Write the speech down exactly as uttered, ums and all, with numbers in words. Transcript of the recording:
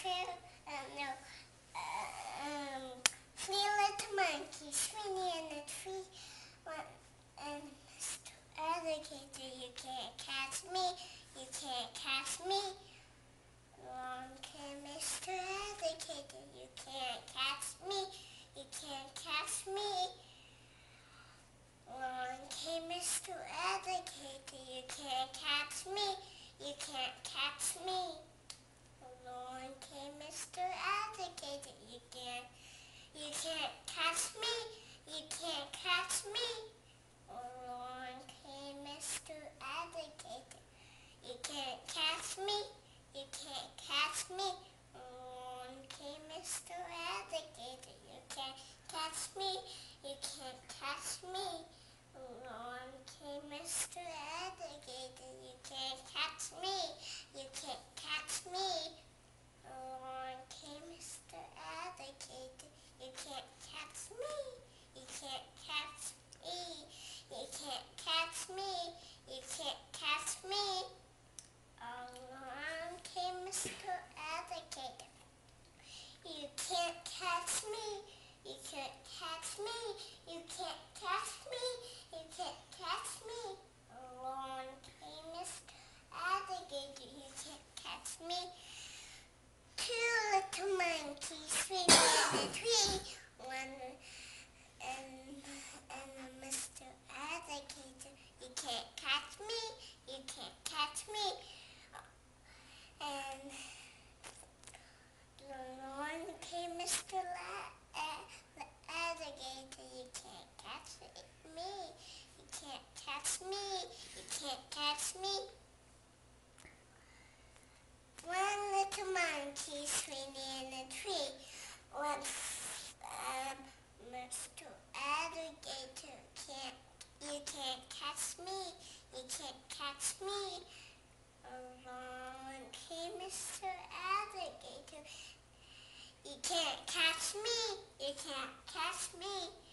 two, um, no, uh, um, three little monkeys swinging in a tree. One, and Mister Alligator, you can't catch me, you can't catch me. Long came Mister Alligator, you can't catch me, you can't catch me. Long came Mister Alligator, you can't catch me, you can't catch me. Along came Mister Alligator, you can't, you can't catch me, you can't catch me. Along came Mister Alligator, you can't catch me, you can't catch me. Along came Mister Alligator, you can't catch me, you can't catch me. Along came Mister Alligator, you can't catch me, you can't catch me. Along came Mister Alligator, you can't catch me, you can't catch me, you can't catch me, you can't catch me. Along came Mister Alligator, you can't catch me, you can't catch me, you can't catch me, you can't catch me. Along came Mister Alligator, you can't catch me. Two little monkeys swinging in a tree. One and and Mister Alligator, you can't catch me, you can't catch me. And along came Mister La- uh, Alligator, you can't catch me, you can't catch me, you can't catch me. One little monkey swinging in a tree. One, um, Mister Alligator, can't, you can't catch me, you can't catch me. Along came Mister Alligator, you can't catch me, you can't catch me.